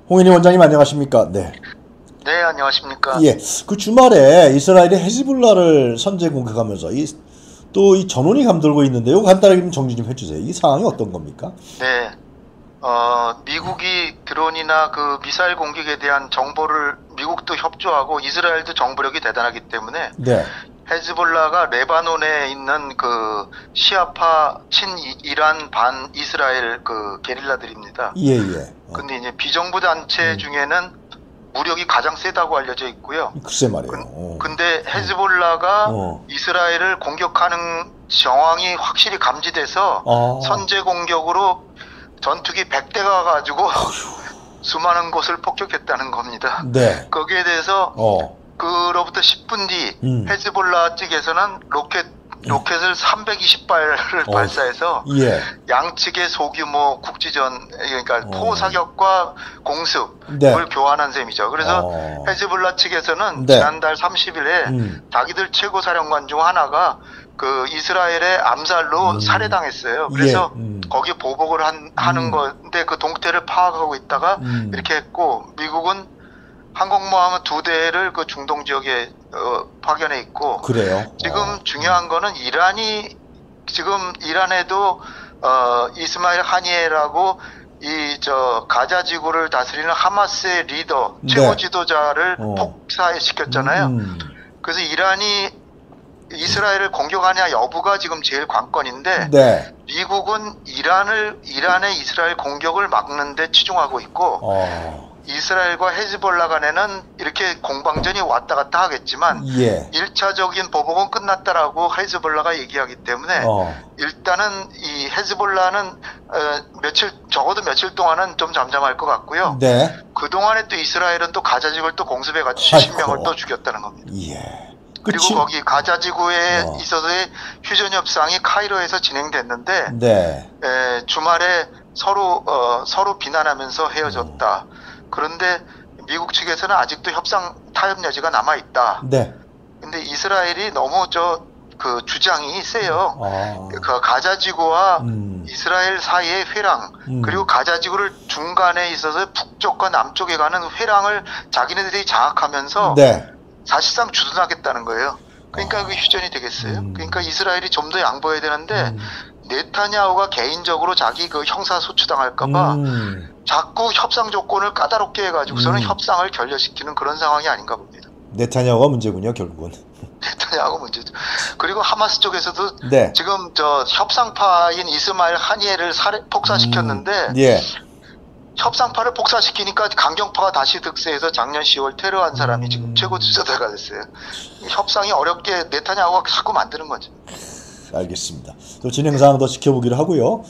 홍인희 원장님 안녕하십니까? 네. 네, 안녕하십니까. 예. 그 주말에 이스라엘이 헤즈볼라를 선제 공격하면서 또 이 전원이 감돌고 있는데 요 간단하게 좀 정리 좀 해주세요. 이 상황이 어떤 겁니까? 네, 미국이 드론이나 그 미사일 공격에 대한 정보를 미국도 협조하고 이스라엘도 정보력이 대단하기 때문에 네. 헤즈볼라가 레바논에 있는 그 시아파 친이란 반 이스라엘 그 게릴라들입니다. 예, 예. 근데 이제 비정부 단체 중에는 무력이 가장 세다고 알려져 있고요. 글쎄 말이에요. 근데 헤즈볼라가 이스라엘을 공격하는 정황이 확실히 감지돼서 선제 공격으로 전투기 100대가 가지고 수많은 곳을 폭격했다는 겁니다. 네. 거기에 대해서 그로부터 10분 뒤 헤즈볼라 측에서는 로켓을 320발을 발사해서 예. 양측의 소규모 국지전, 그러니까 포사격과 공습을 네. 교환한 셈이죠. 그래서 헤즈볼라 측에서는 네. 지난달 30일에 자기들 최고 사령관 중 하나가 그 이스라엘의 암살로 살해당했어요. 그래서 거기 보복을 하는 건데 그 동태를 파악하고 있다가 이렇게 했고, 미국은 항공모함 2대를 그 중동 지역에 파견해 있고. 그래요. 지금 중요한 거는 지금 이란에도 이스마일 하니에라고 가자 지구를 다스리는 하마스의 리더, 최고 지도자를 폭사시켰잖아요. 그래서 이란이 이스라엘을 공격하냐 여부가 지금 제일 관건인데, 네. 미국은 이란의 이스라엘 공격을 막는 데 치중하고 있고, 이스라엘과 헤즈볼라 간에는 이렇게 공방전이 왔다 갔다 하겠지만, 예. 1차적인 보복은 끝났다라고 헤즈볼라가 얘기하기 때문에, 일단은 이 헤즈볼라는 적어도 며칠 동안은 좀 잠잠할 것 같고요. 네. 그동안에 또 이스라엘은 또 가자지구를 또 공습해가지고 70명을 또 죽였다는 겁니다. 예. 그리고 거기 가자지구에 있어서의 휴전 협상이 카이로에서 진행됐는데, 네. 주말에 서로 비난하면서 헤어졌다. 그런데 미국 측에서는 아직도 협상 타협 여지가 남아 있다. 네. 근데 이스라엘이 너무 그 주장이 세요. 그 가자지구와 이스라엘 사이의 회랑, 그리고 가자지구를 중간에 있어서 북쪽과 남쪽에 가는 회랑을 자기네들이 장악하면서 네. 사실상 주둔하겠다는 거예요. 그러니까 그 휴전이 되겠어요. 그러니까 이스라엘이 좀 더 양보해야 되는데, 네타냐후가 개인적으로 자기 그 형사 소추당할까봐 자꾸 협상 조건을 까다롭게 해가지고서는 협상을 결렬시키는 그런 상황이 아닌가 봅니다. 네타냐후가 문제군요, 결국은. 네타냐후가 문제죠. 그리고 하마스 쪽에서도 네. 지금 협상파인 이스마일 하니에를 폭사시켰는데, 예. 협상파를 폭사시키니까 강경파가 다시 득세해서 작년 10월 테러한 사람이 지금 최고 지도자가 됐어요. 협상이 어렵게 네타냐후가 자꾸 만드는 거죠. 알겠습니다. 또 진행 사항 더 지켜보기로 하고요.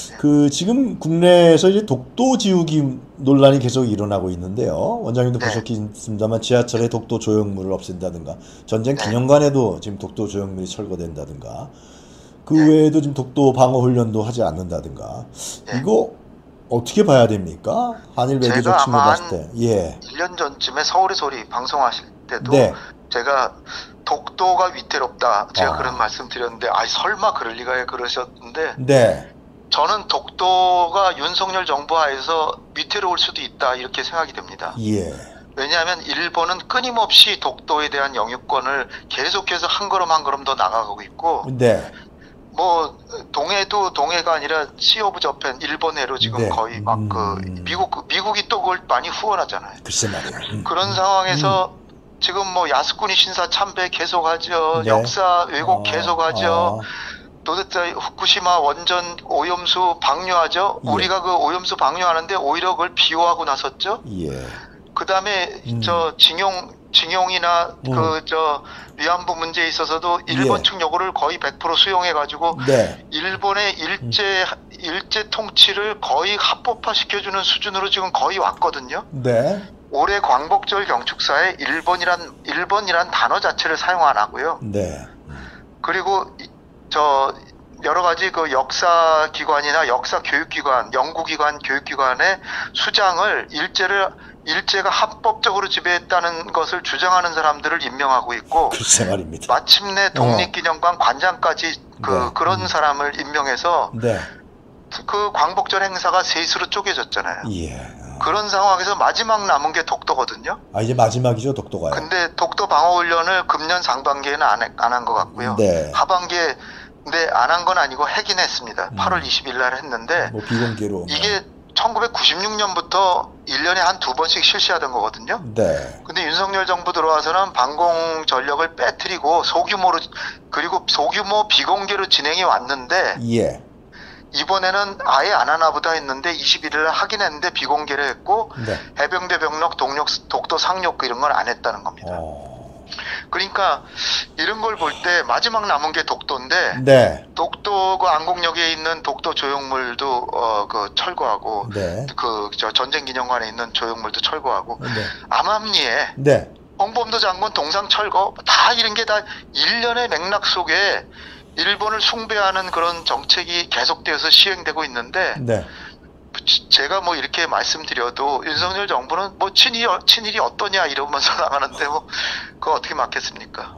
지금 국내에서 이제 독도 지우기 논란이 계속 일어나고 있는데요. 원장님도 보셨겠습니다만, 지하철에 독도 조형물을 없앤다든가, 전쟁 기념관에도 지금 독도 조형물이 철거된다든가, 그 외에도 지금 독도 방어 훈련도 하지 않는다든가, 이거 어떻게 봐야 됩니까? 한일 외교적 측면 봤을 때. 예. 1년 전쯤에 서울의 소리 방송하실 때도 제가 독도가 위태롭다, 제가 그런 말씀 드렸는데, 설마 그럴 리가 그러셨는데, 네. 저는 독도가 윤석열 정부 하에서 위태로울 수도 있다, 이렇게 생각이 됩니다. 예. 왜냐하면 일본은 끊임없이 독도에 대한 영유권을 계속해서 한 걸음 한 걸음 더 나가고 있고, 네. 뭐 동해도 동해가 아니라 시 오브 저펜, 일본해로 지금 거의 막 미국이 또 그걸 많이 후원하잖아요. 글쎄 말이에요. 그런 상황에서 지금 뭐 야스쿠니 신사 참배 계속하죠. 역사 왜곡 계속하죠. 도대체 후쿠시마 원전 오염수 방류하죠. 우리가 그 오염수 방류하는데 오히려 그걸 비호하고 나섰죠. 예. 그다음에 징용이나 위안부 문제에 있어서도 일본 측 요구를 거의 100% 수용해가지고 일본의 일제 통치를 거의 합법화 시켜주는 수준으로 지금 거의 왔거든요. 네. 올해 광복절 경축사에 일본이란 단어 자체를 사용 안 하고요. 네. 그리고 여러 가지 그 역사 기관이나 역사 교육기관, 연구기관, 교육기관의 수장을 일제가 합법적으로 지배했다는 것을 주장하는 사람들을 임명하고 있고, 글쎄 말입니다. 마침내 독립기념관 관장까지 그런 사람을 임명해서 그 광복절 행사가 셋으로 쪼개졌잖아요. 예. 그런 상황에서 마지막 남은 게 독도거든요. 아, 이제 마지막이죠, 독도가요. 근데 독도 방어 훈련을 금년 상반기에는 안 한 것 같고요. 네. 하반기에 근데 안 한 건 아니고 하긴 했습니다. 8월 20일 날 했는데 뭐 비공개로. 이게 1996년부터 1년에 한 2번씩 실시하던 거거든요. 네. 근데 윤석열 정부 들어와서는 방공 전력을 빼뜨리고 소규모로 그리고 소규모 비공개로 진행이 왔는데 예. 이번에는 아예 안 하나 보다 했는데 21일 하긴 했는데 비공개를 했고 네. 해병대 병력 독도 상륙 이런 건 안 했다는 겁니다. 그러니까 이런 걸 볼 때 마지막 남은 게 독도인데 네. 독도 그 안국역에 있는 독도 조형물도 그 철거하고 네. 그 전쟁 기념관에 있는 조형물도 철거하고 네. 암암리에 네. 홍범도 장군 동상 철거 다 이런 게 다 일련의 맥락 속에 일본을 숭배하는 그런 정책이 계속되어서 시행되고 있는데 네. 제가 뭐 이렇게 말씀드려도 윤석열 정부는 뭐 친일이 어떠냐 이러면서 나가는데 뭐 그거 어떻게 막겠습니까?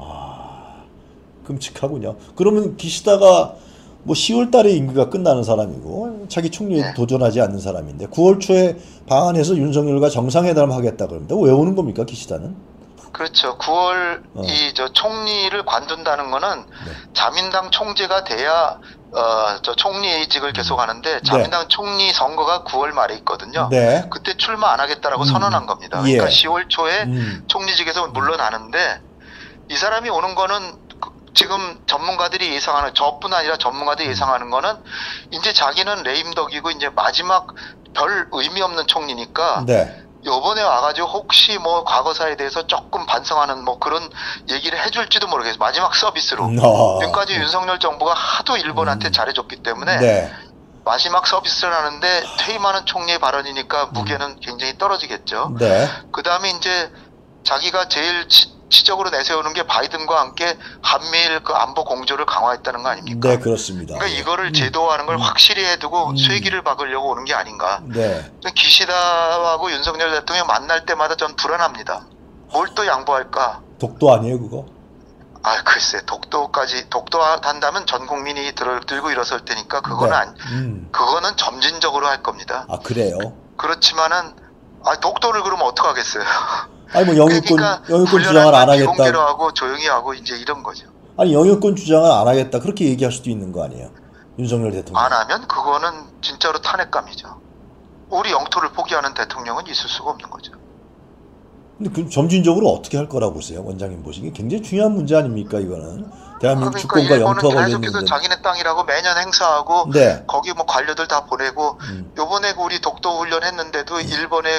끔찍하군요. 그러면 기시다가 뭐 10월 달에 임기가 끝나는 사람이고 자기 총리에 네. 도전하지 않는 사람인데 9월 초에 방한해서 윤석열과 정상회담 하겠다 그럽니다. 왜 오는 겁니까, 기시다는? 그렇죠. 9월 저 총리를 관둔다는 거는 자민당 총재가 돼야 저 총리직을 계속 하는데 자민당 총리 선거가 9월 말에 있거든요. 네. 그때 출마 안 하겠다라고 선언한 겁니다. 그러니까 10월 초에 총리직에서 물러나는데 이 사람이 오는 거는 지금 전문가들이 예상하는 저뿐 아니라 전문가들이 예상하는 거는 이제 자기는 레임덕이고 이제 마지막 별 의미 없는 총리니까 네. 요번에 와가지고 혹시 뭐 과거사에 대해서 조금 반성하는 뭐 그런 얘기를 해줄지도 모르겠어요. 마지막 서비스로. 지금까지 윤석열 정부가 하도 일본한테 잘해줬기 때문에 네. 마지막 서비스를 하는데 퇴임하는 총리의 발언이니까 무게는 굉장히 떨어지겠죠. 네. 그 다음에 이제 자기가 제일 지적으로 내세우는 게 바이든과 함께 한미일 그 안보 공조를 강화했다는 거 아닙니까? 네, 그렇습니다. 그러니까 이거를 제도화하는 걸 확실히 해두고 쐐기를 박으려고 오는 게 아닌가. 네. 기시다하고 윤석열 대통령 만날 때마다 전 불안합니다. 뭘 또 양보할까? 독도 아니에요, 그거? 아, 글쎄, 독도 한다면 전 국민이 들고 일어설 테니까 그거는 네. 그거는 점진적으로 할 겁니다. 아, 그래요? 그렇지만은, 독도를 그러면 어떡하겠어요? 아니, 뭐 영유권 주장을 안 하겠다. 비공개로 하고 조용히 하고 이제 이런 거죠. 아니, 영유권 주장을 안 하겠다. 그렇게 얘기할 수도 있는 거 아니에요? 윤석열 대통령. 안 하면 그거는 진짜로 탄핵감이죠. 우리 영토를 포기하는 대통령은 있을 수가 없는 거죠. 근데 그 점진적으로 어떻게 할 거라고 보세요? 원장님 보시기에 굉장히 중요한 문제 아닙니까, 이거는? 대한민국 주권과 영토가 걸려 있는 계속해서 자기네 땅이라고 매년 행사하고 네. 거기 뭐 관료들 다 보내고 요번에 우리 독도 훈련 했는데도 일본의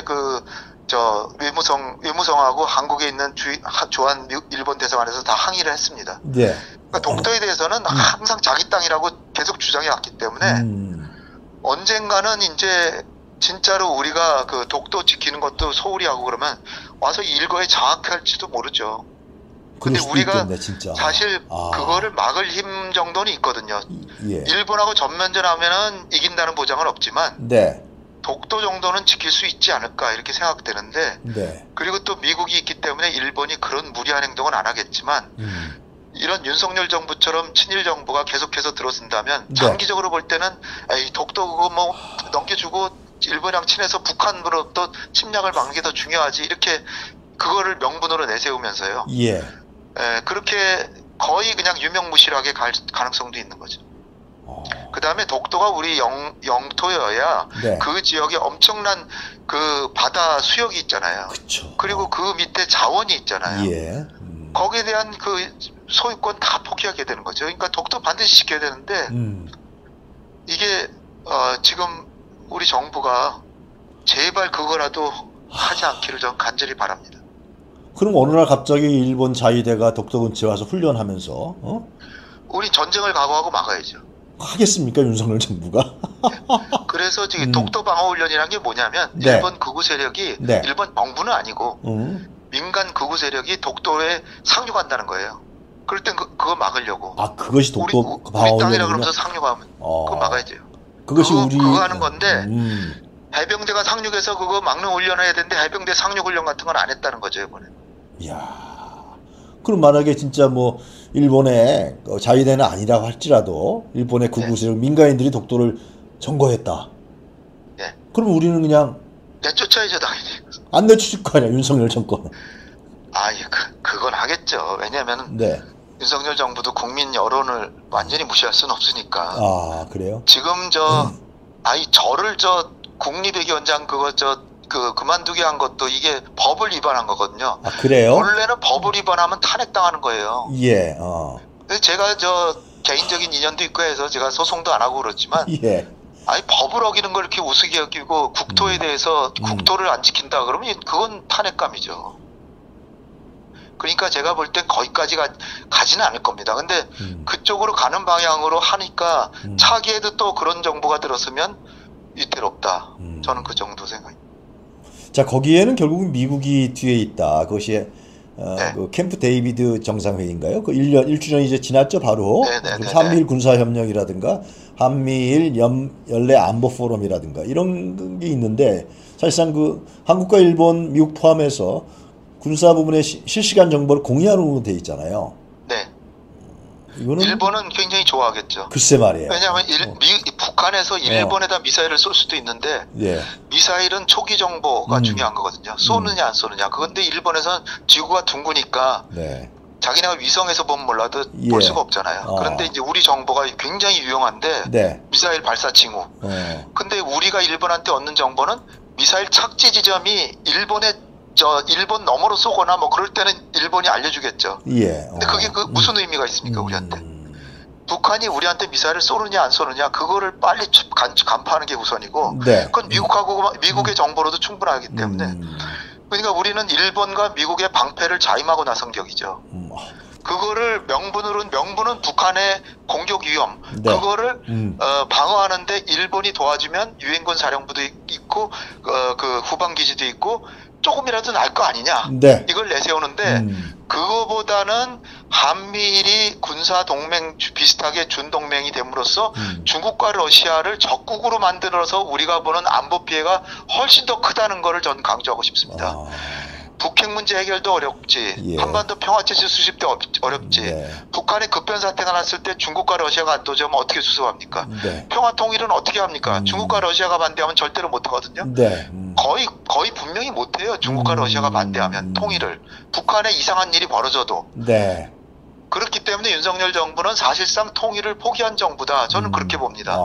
외무성하고 한국에 있는 조한 일본 대사관에서 다 항의를 했습니다. 네. 그러니까 독도에 대해서는 항상 자기 땅이라고 계속 주장해 왔기 때문에 언젠가는 이제 진짜로 우리가 그 독도 지키는 것도 소홀히 하고 그러면 와서 일거에 장악할지도 모르죠. 근데 우리가 있겠네, 진짜. 사실 그거를 막을 힘 정도는 있거든요. 예. 일본하고 전면전 하면은 이긴다는 보장은 없지만 네. 독도 정도는 지킬 수 있지 않을까 이렇게 생각되는데 네. 그리고 또 미국이 있기 때문에 일본이 그런 무리한 행동은 안 하겠지만 이런 윤석열 정부처럼 친일 정부가 계속해서 들어선다면 장기적으로 볼 때는 독도 그거 뭐 넘겨주고 일본이랑 친해서 북한으로부터 침략을 막는 게 더 중요하지 이렇게 그거를 명분으로 내세우면서요. 예. 그렇게 거의 그냥 유명무실하게 갈 가능성도 있는 거죠. 그 다음에 독도가 우리 영토여야 네. 그 지역에 엄청난 그 바다 수역이 있잖아요. 그쵸. 그리고 그 밑에 자원이 있잖아요. 예. 거기에 대한 그 소유권 다 포기하게 되는 거죠. 그러니까 독도 반드시 지켜야 되는데 이게 지금 우리 정부가 제발 그거라도 하지 않기를 전 간절히 바랍니다. 그럼 어느 날 갑자기 일본 자위대가 독도 근처에 와서 훈련하면서 우리 전쟁을 각오하고 막아야죠. 하겠습니까, 윤석열 정부가? 그래서 지금 독도 방어 훈련이라는 게 뭐냐면 네. 일본 극우 세력이 네. 일본 정부는 아니고 민간 극우 세력이 독도에 상륙한다는 거예요. 그럴 땐 그거 막으려고. 그것이 독도 우리 방어 땅이라 훈련이군요. 그러면서 상륙하면 그거 막아야죠. 그것이 그거 하는 건데 해병대가 상륙해서 그거 막는 훈련을 해야 되는데 해병대 상륙 훈련 같은 건 안 했다는 거죠, 이번에. 이야. 그럼 만약에 진짜 뭐 일본의 자위대는 아니라고 할지라도 일본의 극우 세력 민간인들이 독도를 점거했다. 네. 그럼 우리는 그냥 내쫓아야죠, 당연히. 안 내쫓을 거 아니야, 윤석열 정권. 그건 하겠죠. 왜냐하면 네. 윤석열 정부도 국민 여론을 완전히 무시할 수는 없으니까. 아, 그래요? 지금 저를 국립외교원장 그만두게 한 것도 이게 법을 위반한 거거든요. 아, 그래요? 원래는 법을 위반하면 탄핵당하는 거예요. 예, 제가 개인적인 인연도 있고 해서 제가 소송도 안 하고 그렇지만. 예. 법을 어기는 걸 이렇게 우습게 여기고 국토에 대해서 국토를 안 지킨다 그러면 그건 탄핵감이죠. 그러니까 제가 볼 땐 거기까지 가지는 않을 겁니다. 근데 그쪽으로 가는 방향으로 하니까 차기에도 또 그런 정보가 들었으면 위태롭다. 저는 그 정도 생각입니다. 자, 거기에는 결국은 미국이 뒤에 있다. 그것이 네. 그 캠프 데이비드 정상회의인가요? 그 1주년 이제 지났죠, 바로. 네네네. 한미일 군사협력이라든가 한미일 연례 안보 포럼이라든가 이런 게 있는데 사실상 그 한국과 일본, 미국 포함해서 군사 부분의 실시간 정보를 공유하는 돼 있잖아요. 네. 이거는 일본은 굉장히 좋아하겠죠. 글쎄 말이에요. 왜냐하면 북한에서 일본에다 미사일을 쏠 수도 있는데 예. 미사일은 초기 정보가 중요한 거거든요. 쏘느냐 안 쏘느냐. 그런데 일본에서는 지구가 둥그니까 네. 자기네가 위성에서 보면 몰라도 예. 볼 수가 없잖아요. 그런데 이제 우리 정보가 굉장히 유용한데 네. 미사일 발사 징후. 근데 우리가 일본한테 얻는 정보는 미사일 착지 지점이 일본 너머로 쏘거나 뭐 그럴 때는 일본이 알려주겠죠. 예. 근데 그게 무슨 의미가 있습니까, 우리한테? 북한이 우리한테 미사일을 쏘느냐 안 쏘느냐 그거를 빨리 간파하는 게 우선이고 네. 그건 미국의 정보로도 충분하기 때문에 그러니까 우리는 일본과 미국의 방패를 자임하고 나선 격이죠. 그거를 명분은 북한의 공격 위험. 네. 그거를 방어하는데 일본이 도와주면 유엔군 사령부도 있고 그 후방 기지도 있고 조금이라도 날 거 아니냐. 네. 이걸 내세우는데 그거보다는 한미일이 군사 동맹 비슷하게 준동맹이 됨으로써 중국과 러시아를 적국으로 만들어서 우리가 보는 안보 피해가 훨씬 더 크다는 것을 전 강조하고 싶습니다. 북핵 문제 해결도 어렵지. 예. 한반도 평화체제 수립도 어렵지. 네. 북한에 급변 사태가 났을 때 중국과 러시아가 안 도와주면 어떻게 수습합니까? 네. 평화 통일은 어떻게 합니까? 중국과 러시아가 반대하면 절대로 못 하거든요. 네. 거의 분명히 못 해요. 중국과 러시아가 반대하면 통일을. 북한에 이상한 일이 벌어져도. 네. 그렇기 때문에 윤석열 정부는 사실상 통일을 포기한 정부다. 저는 그렇게 봅니다.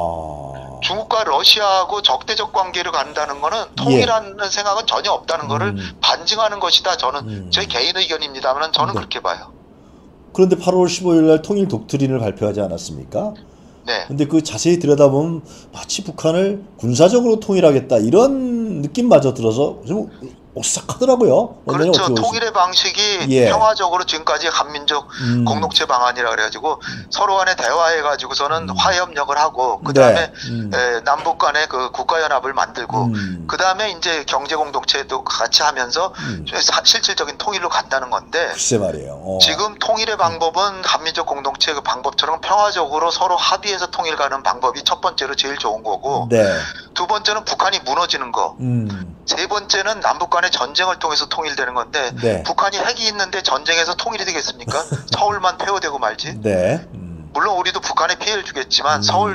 중국과 러시아하고 적대적 관계를 간다는 거는 통일하는 생각은 전혀 없다는 거를 반증하는 것이다. 저는 제 개인 의견입니다만 저는 그렇게 봐요. 그런데 8월 15일 날 통일 독트린을 발표하지 않았습니까? 네. 근데 그 자세히 들여다보면 마치 북한을 군사적으로 통일하겠다 이런 느낌마저 들어서 좀 오싹하더라고요. 그렇죠. 통일의 방식이 예. 평화적으로 지금까지 한민족 공동체 방안이라 그래가지고 서로 간에 대화해가지고서는 화해협력을 하고 그 다음에 남북 간의 그 국가연합을 만들고 그 다음에 이제 경제 공동체도 같이 하면서 실질적인 통일로 간다는 건데. 글쎄 말이에요. 지금 통일의 방법은 한민족 공동체 그 방법처럼 평화적으로 서로 합의해서 통일 가는 방법이 첫 번째로 제일 좋은 거고. 네. 두 번째는 북한이 무너지는 거. 세 번째는 남북 간의 전쟁을 통해서 통일되는 건데 네. 북한이 핵이 있는데 전쟁에서 통일이 되겠습니까? 서울만 폐허되고 말지. 네. 물론 우리도 북한에 피해를 주겠지만 서울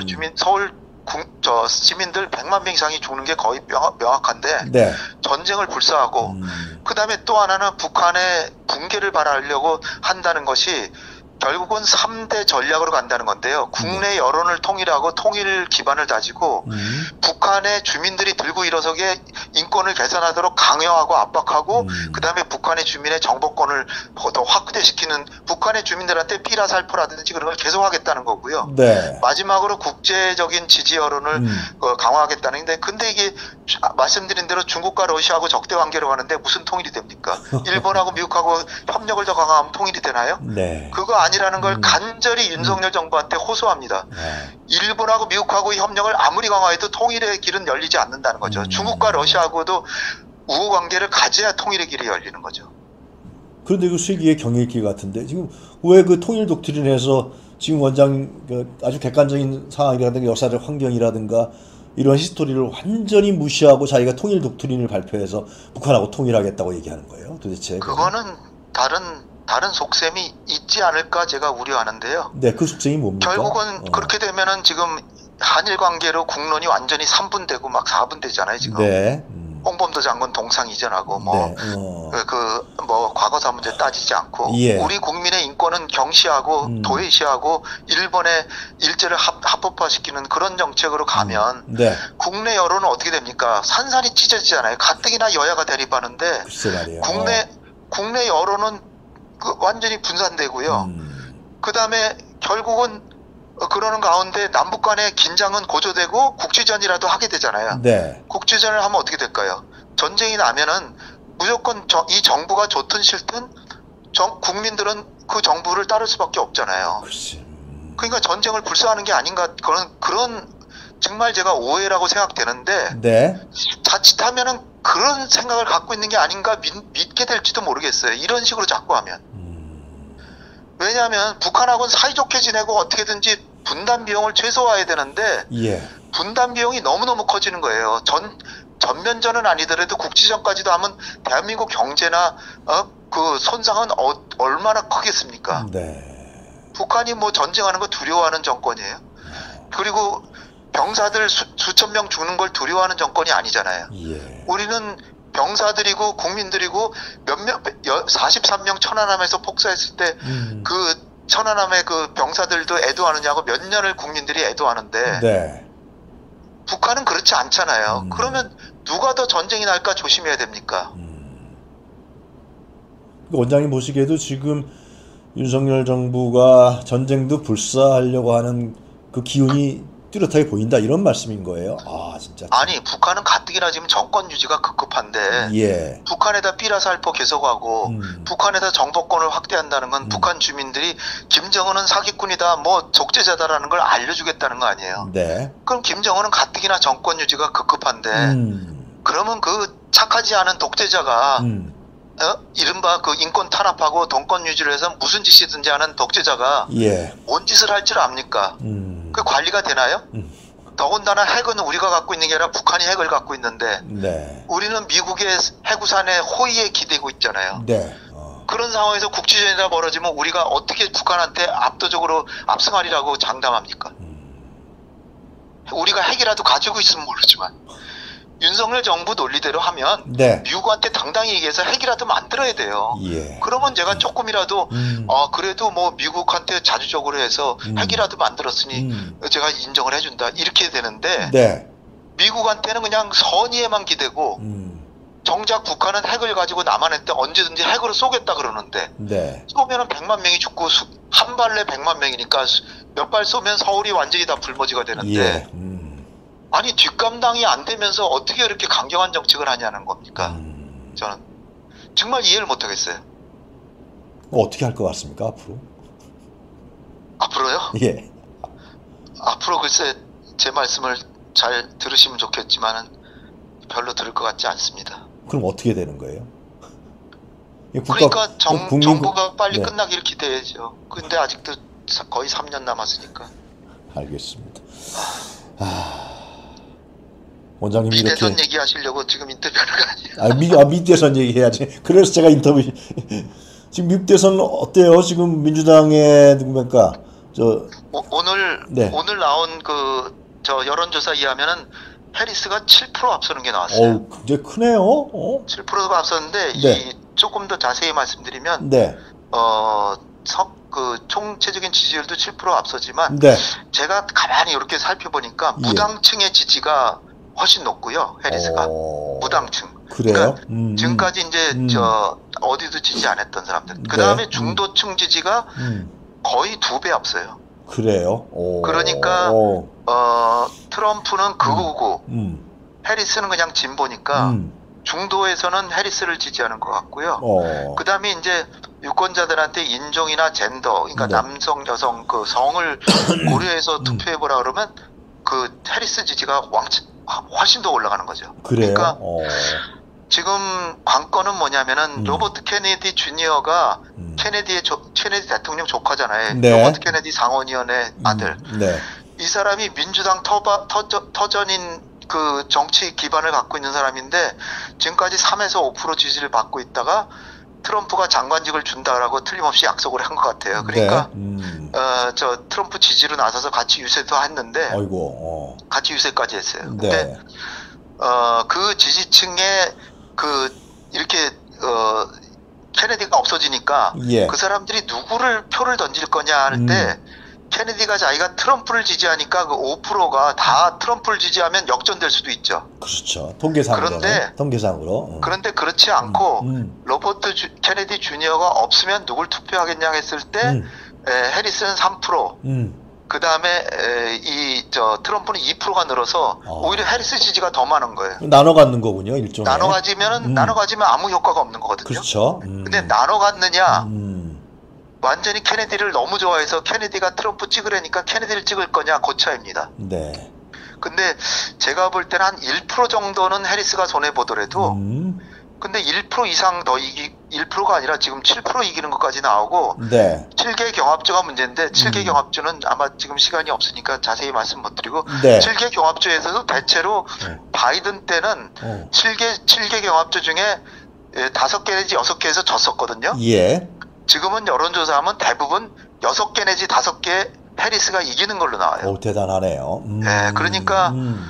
시민들 100만 명 이상이 죽는 게 거의 명확한데 네. 전쟁을 불사하고 그 다음에 또 하나는 북한의 붕괴를 바라려고 한다는 것이 결국은 3대 전략으로 간다는 건데요. 국내 여론을 통일하고 통일 기반을 다지고 북한의 주민들이 들고 일어서게 인권을 개선하도록 강요하고 압박하고 그다음에 북한의 주민의 정보권을 더 확대시키는 북한의 주민들한테 피라살포라든지 그런 걸 계속하겠다는 거고요. 네. 마지막으로 국제적인 지지 여론을 강화하겠다는 건데 근데 이게 말씀드린 대로 중국과 러시아하고 적대 관계로 가는데 무슨 통일이 됩니까? 일본하고 미국하고 협력을 더 강화하면 통일이 되나요? 네. 그거 아니라는 걸 간절히 윤석열 정부한테 호소합니다. 일본하고 미국하고 협력을 아무리 강화해도 통일의 길은 열리지 않는다는 거죠. 중국과 러시아하고도 우호 관계를 가져야 통일의 길이 열리는 거죠. 그런데 그 세기의 경일기 같은데 지금 왜 그 통일 독트린에서 지금 원장 아주 객관적인 상황이라든가 역사적 환경이라든가 이런 히스토리를 완전히 무시하고 자기가 통일 독트린을 발표해서 북한하고 통일하겠다고 얘기하는 거예요? 도대체 그거는 다른 속셈이 있지 않을까 제가 우려하는데요. 네, 그 속셈이 뭡니까? 결국은 그렇게 되면은 지금 한일 관계로 국론이 완전히 3분되고 막 4분되잖아요, 지금. 네. 홍범도 장군 동상 이전하고 네. 뭐 과거사 문제 따지지 않고 예. 우리 국민의 인권은 경시하고 도외시하고 일본의 일제를 합법화시키는 그런 정책으로 가면 네. 국내 여론은 어떻게 됩니까? 산산이 찢어지잖아요. 가뜩이나 여야가 대립하는데 글쎄 말이에요. 국내 여론은 완전히 분산되고요. 그 다음에 결국은 그러는 가운데 남북 간의 긴장은 고조되고 국지전이라도 하게 되잖아요. 네. 국지전을 하면 어떻게 될까요? 전쟁이 나면은 무조건 이 정부가 좋든 싫든 국민들은 그 정부를 따를 수밖에 없잖아요. 그러니까 전쟁을 불사하는 게 아닌가 그런 정말 제가 오해라고 생각되는데 네. 자칫하면은 그런 생각을 갖고 있는 게 아닌가 믿게 될지도 모르겠어요. 이런 식으로 자꾸 하면. 왜냐하면 북한하고는 사이좋게 지내고 어떻게든지 분단 비용을 최소화해야 되는데 예. 분단 비용이 너무너무 커지는 거예요. 전면전은 아니더라도 국지전까지도 하면 대한민국 경제나 그 손상은 얼마나 크겠습니까? 네. 북한이 뭐 전쟁하는 거 두려워하는 정권이에요. 그리고 병사들 수천 명 죽는 걸 두려워하는 정권이 아니잖아요. 예. 우리는 병사들이고 국민들이고 43명 천안함에서 폭사했을 때 그 천안함의 그 병사들도 애도하느냐고 몇 년을 국민들이 애도하는데 네. 북한은 그렇지 않잖아요. 그러면 누가 더 전쟁이 날까 조심해야 됩니까? 원장님 보시기에도 지금 윤석열 정부가 전쟁도 불사하려고 하는 그 기운이 뚜렷하게 보인다 이런 말씀인 거예요. 아 진짜. 아니 북한은 가뜩이나 지금 정권 유지가 급급한데 예. 북한에다 삐라살포 계속하고 북한에다 정보권을 확대한다는 건 북한 주민들이 김정은은 사기꾼이다 뭐 독재자다라는 걸 알려주겠다는 거 아니에요. 네. 그럼 김정은은 가뜩이나 정권 유지가 급급한데 그러면 그 착하지 않은 독재자가 이른바 그 인권 탄압하고 동권 유지를 해서 무슨 짓이든지 하는 독재자가 예. 뭔 짓을 할 줄 압니까? 그 관리가 되나요? 더군다나 핵은 우리가 갖고 있는 게 아니라 북한이 핵을 갖고 있는데 네. 우리는 미국의 해구산의 호의에 기대고 있잖아요. 네. 그런 상황에서 국지전이나 벌어지면 우리가 어떻게 북한한테 압도적으로 압승하리라고 장담합니까? 우리가 핵이라도 가지고 있으면 모르지만 윤석열 정부 논리대로 하면 네. 미국한테 당당히 얘기해서 핵이라도 만들어야 돼요. 예. 그러면 제가 조금이라도 그래도 뭐 미국한테 자주적으로 해서 핵이라도 만들었으니 제가 인정을 해준다 이렇게 되는데 네. 미국한테는 그냥 선의에만 기대고 정작 북한은 핵을 가지고 남한한테 언제든지 핵으로 쏘겠다 그러는데 네. 쏘면은 100만 명이 죽고 한 발에 100만 명이니까 몇 발 쏘면 서울이 완전히 다 불모지가 되는데 예. 아니 뒷감당이 안 되면서 어떻게 이렇게 강경한 정책을 하냐는 겁니까? 저는 정말 이해를 못하겠어요. 어떻게 할 것 같습니까 앞으로? 앞으로요? 예. 앞으로 글쎄 제 말씀을 잘 들으시면 좋겠지만은 별로 들을 것 같지 않습니다. 그럼 어떻게 되는 거예요? 그러니까 정부가 빨리 네. 끝나기를 기대해야죠. 근데 아직도 거의 3년 남았으니까. 알겠습니다. 원장님이 미대선 이렇게 얘기하시려고 지금 인터뷰하는 거 아니에요? 미대선 얘기해야지. 그래서 제가 인터뷰 지금 미대선 어때요? 지금 민주당의 누굽니까? 오늘 나온 저 여론조사 이하면은 해리스가 7% 앞서는 게 나왔어요. 굉장히 크네요. 7%가 앞섰는데 네. 조금 더 자세히 말씀드리면 네. 총체적인 지지율도 7% 앞서지만 네. 제가 가만히 이렇게 살펴보니까 무당층의 지지가 훨씬 높고요. 해리스가 무당층. 그래요? 그러니까 지금까지 이제 어디도 지지 안 했던 사람들. 그 다음에 중도층 지지가 거의 2배 앞서요. 그래요? 그러니까 트럼프는 극우고 해리스는 그냥 진보니까 중도에서는 해리스를 지지하는 것 같고요. 그 다음에 이제 유권자들한테 인종이나 젠더, 그러니까 네. 남성, 여성 그 성을 고려해서 투표해보라 그러면 그 해리스 지지가 훨씬 더 올라가는 거죠. 그래요? 그러니까 지금 관건은 뭐냐면은 로버트 케네디 주니어가 케네디 대통령 조카잖아요. 네. 로버트 케네디 상원의원의 아들. 네. 이 사람이 민주당 터전인 그 정치 기반을 갖고 있는 사람인데 지금까지 3에서 5% 지지를 받고 있다가 트럼프가 장관직을 준다라고 틀림없이 약속을 한 것 같아요. 그러니까 저 트럼프 지지로 나서서 같이 유세도 했는데 아이고. 같이 유세까지 했어요. 네. 근데 그 지지층에 이렇게 케네디가 없어지니까 예. 그 사람들이 누구를 표를 던질 거냐 할 때 케네디가 자기가 트럼프를 지지하니까 그 5%가 다 트럼프를 지지하면 역전될 수도 있죠. 그렇죠. 통계상으로. 그런데 그렇지 않고 로버트 케네디 주니어가 없으면 누굴 투표하겠냐 했을 때 해리스는 3%, 그 다음에 트럼프는 2%가 늘어서 오히려 해리스 지지가 더 많은 거예요. 나눠 갖는 거군요, 일종의. 나눠 가지면 아무 효과가 없는 거거든요. 그렇죠. 근데 나눠 갖느냐, 완전히 케네디를 너무 좋아해서 케네디가 트럼프 찍으려니까 케네디를 찍을 거냐, 그 차이입니다. 네. 근데 제가 볼 때는 한 1% 정도는 해리스가 손해보더라도 근데 1% 이상 더 1%가 아니라 지금 7% 이기는 것까지 나오고 네. 7개 경합주가 문제인데 7개 경합주는 아마 지금 시간이 없으니까 자세히 말씀 못 드리고 네. 7개 경합주에서도 대체로 바이든 때는 7개 경합주 중에 5개 내지 6개에서 졌었거든요. 예. 지금은 여론조사하면 대부분 6개 내지 5개 해리스가 이기는 걸로 나와요. 오, 대단하네요. 네, 그러니까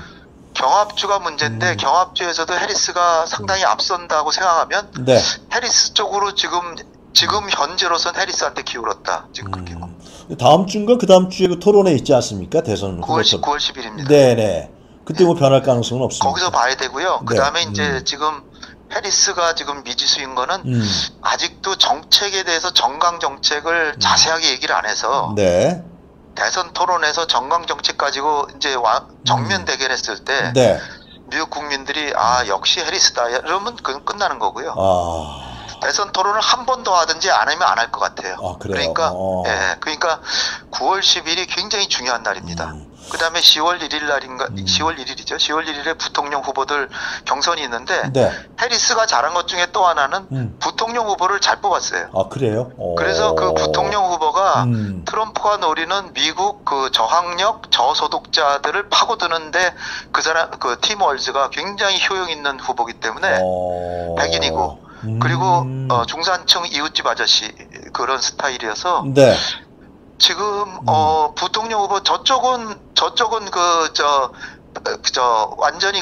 경합주가 문제인데 경합주에서도 해리스가 상당히 앞선다고 생각하면 네. 해리스 쪽으로 지금 현재로선 해리스한테 기울었다. 지금 그렇게. 다음 주인가 그 다음 주에 그 토론회 있지 않습니까? 대선 9월 10일입니다. 네네. 그때 뭐 변할 가능성은 없습니다. 거기서 봐야 되고요. 그 다음에 네. 이제 지금 해리스가 지금 미지수인 거는 아직도 정책에 대해서 정강 정책을 자세하게 얘기를 안 해서 네. 대선 토론에서 정강 정책 가지고 이제 정면 대결했을 때 네. 미국 국민들이 역시 해리스다 이러면 그건 끝나는 거고요. 대선 토론을 한 번 더 하든지 안 하면 안 할 것 같아요. 그래요? 그러니까 9월 10일이 굉장히 중요한 날입니다. 그 다음에 10월 1일 날인가, 10월 1일이죠. 10월 1일에 부통령 후보들 경선이 있는데, 네. 해리스가 잘한 것 중에 또 하나는 부통령 후보를 잘 뽑았어요. 그래요? 그래서 그 부통령 후보가 트럼프가 노리는 미국 그 저학력, 저소득자들을 파고드는데 그 팀 월즈가 굉장히 효용 있는 후보이기 때문에 백인이고, 그리고 중산층 이웃집 아저씨 그런 스타일이어서 네. 지금 부통령 후보 저쪽은 완전히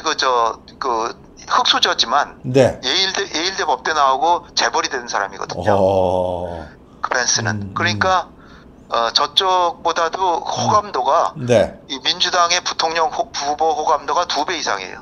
흑수저지만 네. 예일대 법대 나오고 재벌이 된 사람이거든요. 그 펜스는. 그러니까 저쪽보다도 호감도가 네. 이 민주당의 부통령 후보 호감도가 2배 이상이에요.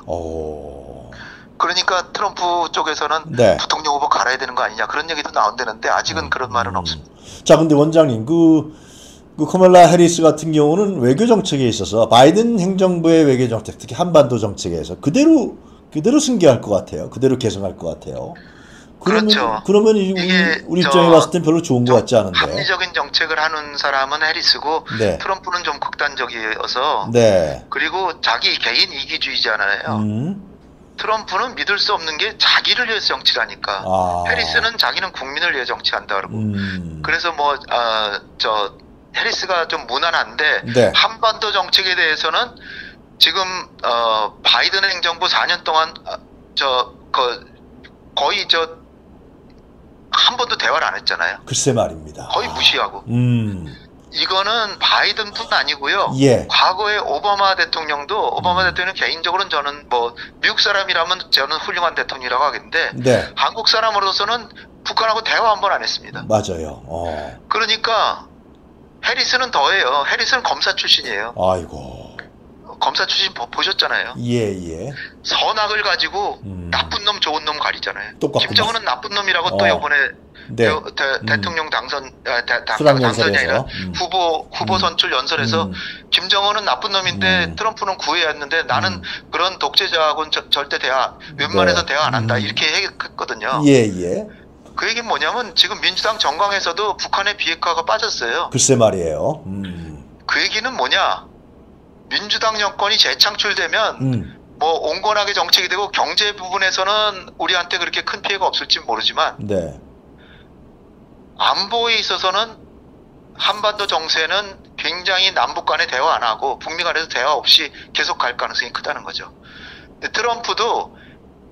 그러니까 트럼프 쪽에서는 네. 부통령 후보 갈아야 되는 거 아니냐 그런 얘기도 나온다는데 아직은 그런 말은 없습니다. 자, 근데 원장님 그 카멀라 해리스 같은 경우는 외교 정책에 있어서 바이든 행정부의 외교 정책, 특히 한반도 정책에서 그대로 승계할 것 같아요. 그대로 개성할 것 같아요. 그렇죠. 그러면 우리 입장에 봤을 땐 별로 좋은 것 같지 않은데. 합리적인 정책을 하는 사람은 해리스고 네. 트럼프는 좀 극단적이어서. 네. 그리고 자기 개인 이기주의잖아요. 트럼프는 믿을 수 없는 게 자기를 위해서 정치라니까. 해리스는 자기는 국민을 위해 정치한다 그러고. 그래서 해리스가 좀 무난한데 네. 한반도 정책에 대해서는 지금 바이든 행정부 4년 동안 거의 한 번도 대화를 안 했잖아요. 글쎄 말입니다. 거의 무시하고. 이거는 바이든뿐 아니고요. 예. 과거에 오바마 대통령 개인적으로는 저는 미국 사람이라면 저는 훌륭한 대통령이라고 하겠는데 네. 한국 사람으로서는 북한하고 대화 한 번 안 했습니다. 맞아요. 그러니까 해리스는 더해요. 해리스는 검사 출신이에요. 아이고. 검사 출신 보셨잖아요. 예. 선악을 가지고 나쁜 놈 좋은 놈 가리잖아요. 똑같구나. 김정은은 나쁜 놈이라고 또 이번에 네. 대통령 수락연설에서. 당선이 아니라 후보 선출 연설에서 김정은은 나쁜 놈인데 트럼프는 구애했는데 나는 그런 독재자하고는 절대 웬만해서 대화 안 한다 이렇게 얘기했거든요. 예. 그 얘기는 뭐냐면 지금 민주당 정강에서도 북한의 비핵화가 빠졌어요. 글쎄 말이에요. 그 얘기는 뭐냐? 민주당 정권이 재창출되면 온건하게 정책이 되고 경제 부분에서는 우리한테 그렇게 큰 피해가 없을지 모르지만 네. 안보에 있어서는 한반도 정세는 굉장히 남북 간에 대화 안 하고 북미 간에도 대화 없이 계속 갈 가능성이 크다는 거죠. 근데 트럼프도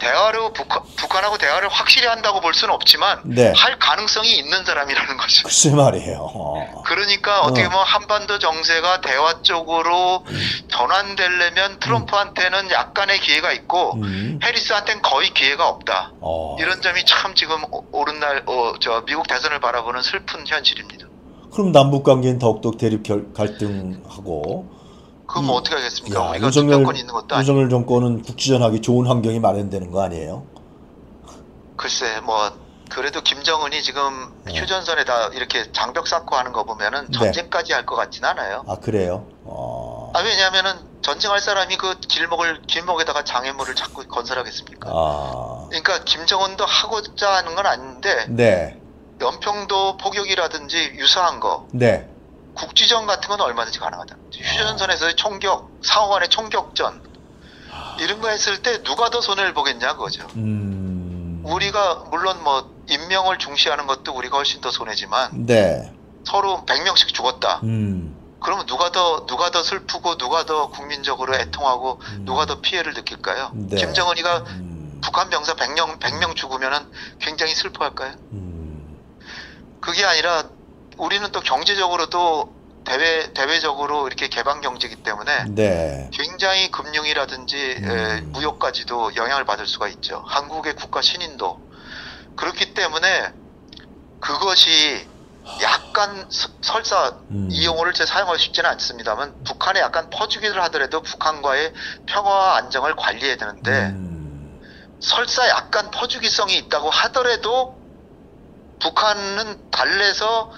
대화로 북한하고 대화를 확실히 한다고 볼 수는 없지만 네. 할 가능성이 있는 사람이라는 거죠. 글쎄 말이에요. 그러니까 어떻게 보면 한반도 정세가 대화 쪽으로 전환되려면 트럼프한테는 약간의 기회가 있고 해리스한테는 거의 기회가 없다. 이런 점이 참 지금 오른날 미국 대선을 바라보는 슬픈 현실입니다. 그럼 남북 관계는 더욱더 대립 갈등하고. 그럼 뭐 어떻게 하겠습니까? 우리가 주권이 있는 것도 아니고. 윤석열 정권은 국지전하기 좋은 환경이 마련되는 거 아니에요? 글쎄 뭐 그래도 김정은이 지금 휴전선에다 이렇게 장벽 쌓고 하는 거 보면은 전쟁까지 할 것 같진 않아요. 아 그래요? 왜냐하면은 전쟁할 사람이 그 길목에다가 장애물을 자꾸 건설하겠습니까? 그러니까 김정은도 하고자 하는 건 아닌데 네. 연평도 포격이라든지 유사한 거 국지전 같은 건 얼마든지 가능하다. 휴전선에서의 총격, 상호 간의 총격전 이런 거 했을 때 누가 더 손해를 보겠냐 그거죠. 우리가 물론 뭐 인명을 중시하는 것도 우리가 훨씬 더 손해지만 서로 100명씩 죽었다. 그러면 누가 더 슬프고 누가 더 국민적으로 애통하고 누가 더 피해를 느낄까요? 김정은이가 북한 병사 100명 죽으면은 굉장히 슬퍼할까요? 그게 아니라 우리는 또 경제적으로도 대외적으로 이렇게 개방 경제이기 때문에 굉장히 금융이라든지 무역까지도 영향을 받을 수가 있죠. 한국의 국가 신인도. 그렇기 때문에 그것이 약간 설사 이 용어를 제가 사용하고 싶지는 않습니다만 북한에 약간 퍼주기를 하더라도 북한과의 평화와 안정을 관리해야 되는데 설사 약간 퍼주기성이 있다고 하더라도 북한은 달래서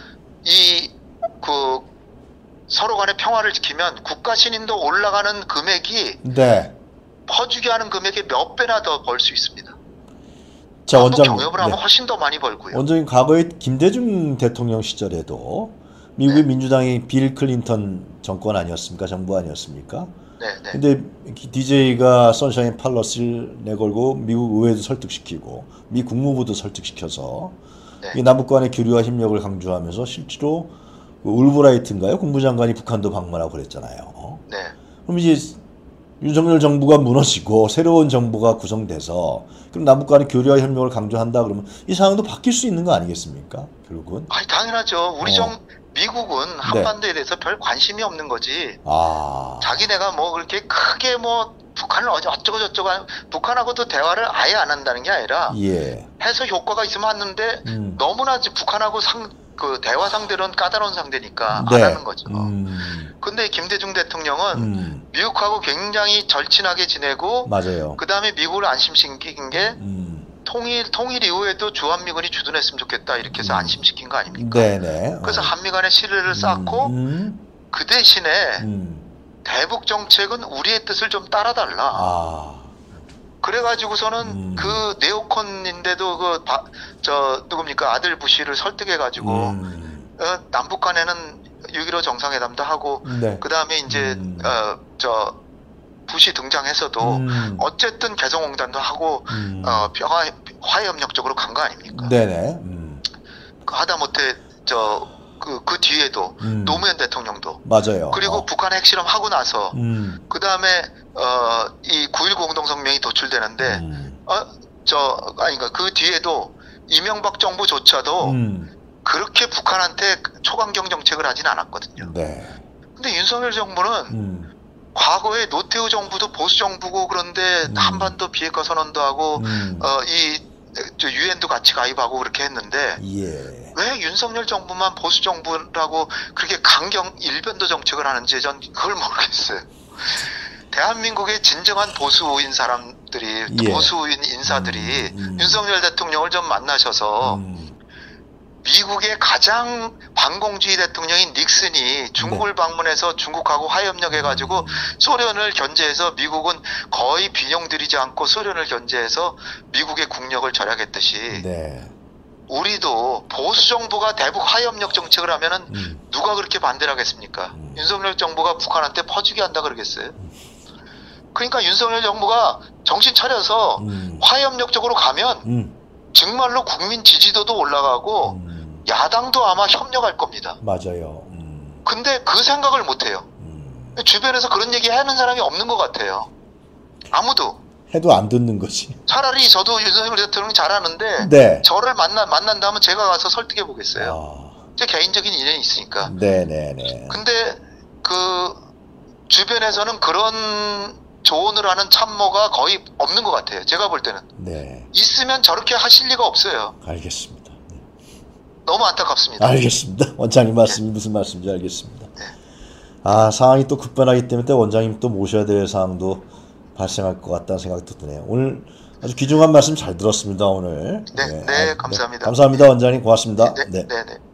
서로 간의 평화를 지키면 국가 신인도 올라가는 금액이 퍼주기 하는 금액의 몇 배나 더 벌 수 있습니다. 자, 원장님. 경협을 하면 훨씬 더 많이 벌고요. 원장님, 과거에 김대중 대통령 시절에도 미국의 민주당이 빌 클린턴 정권 아니었습니까? 정부 아니었습니까? 근데 DJ가 선샤인 팔러스를 내걸고 미국 의회도 설득시키고 미 국무부도 설득시켜서 이 남북 간의 교류와 협력을 강조하면서 실제로 울브라이트인가요? 국무장관이 북한도 방문하고 그랬잖아요. 그럼 이제 윤석열 정부가 무너지고 새로운 정부가 구성돼서 그럼 남북 간의 교류와 협력을 강조한다 그러면 이 상황도 바뀔 수 있는 거 아니겠습니까? 결국은. 당연하죠. 미국은 한반도에 대해서 별 관심이 없는 거지. 자기네가 뭐 그렇게 크게 뭐 북한을 어쩌고 저쩌고 북한하고도 대화를 아예 안 한다는 게 아니라 해서 효과가 있으면 하는데 너무나 북한하고 대화 상대로는 까다로운 상대니까 안 하는 거죠. 근데 김대중 대통령은 미국하고 굉장히 절친하게 지내고 그 다음에 미국을 안심시킨 게 통일 이후에도 주한미군이 주둔했으면 좋겠다 이렇게 해서 안심시킨 거 아닙니까? 그래서 한미 간의 신뢰를 쌓고 그 대신에 대북 정책은 우리의 뜻을 좀 따라달라. 그래가지고서는 그 네오콘인데도 누굽니까 아들 부시를 설득해가지고 남북 간에는 6.15 정상회담도 하고 그 다음에 이제 부시 등장해서도 어쨌든 개성공단도 하고 화해협력 쪽으로 간 거 아닙니까? 하다못해 그 뒤에도 노무현 대통령도 그리고 북한 핵실험 하고 나서 그 다음에 이 9.19 공동성명이 도출되는데 그러니까 그 뒤에도 이명박 정부조차도 그렇게 북한한테 초강경 정책을 하진 않았거든요. 근데 윤석열 정부는 과거에 노태우 정부도 보수 정부고 그런데 한반도 비핵화 선언도 하고 유엔도 같이 가입하고 그렇게 했는데 왜 윤석열 정부만 보수 정부라고 그렇게 일변도 정책을 하는지 전 그걸 모르겠어요. 대한민국의 진정한 보수인 사람들이 보수인 인사들이 윤석열 대통령을 좀 만나셔서 미국의 가장 반공주의 대통령인 닉슨이 중국을 방문해서 중국하고 화해협력해가지고 소련을 견제해서 미국은 거의 비용 들이지 않고 소련을 견제해서 미국의 국력을 절약했듯이 우리도 보수 정부가 대북 화해협력 정책을 하면은 누가 그렇게 반대를 하겠습니까? 윤석열 정부가 북한한테 퍼주기 한다 그러겠어요? 그러니까 윤석열 정부가 정신 차려서 화해협력 쪽으로 가면 정말로 국민 지지도도 올라가고 야당도 아마 협력할 겁니다. 근데 그 생각을 못 해요. 주변에서 그런 얘기 하는 사람이 없는 것 같아요. 아무도. 해도 안 듣는 거지. 차라리 저도 윤석열 대통령이 잘하는데 네. 저를 만난다면 제가 가서 설득해 보겠어요. 아. 제 개인적인 인연이 있으니까. 네네네. 근데 그 주변에서는 그런 조언을 하는 참모가 거의 없는 것 같아요. 제가 볼 때는. 네. 있으면 저렇게 하실 리가 없어요. 알겠습니다. 네. 너무 안타깝습니다. 알겠습니다. 원장님 말씀이 무슨 말씀인지 알겠습니다. 아, 상황이 또 급변하기 때문에 또 원장님 또 모셔야 될 상황도 발생할 것 같다는 생각도 드네요. 오늘 아주 귀중한 말씀 잘 들었습니다. 오늘. 네, 감사합니다. 감사합니다. 원장님 고맙습니다. 네.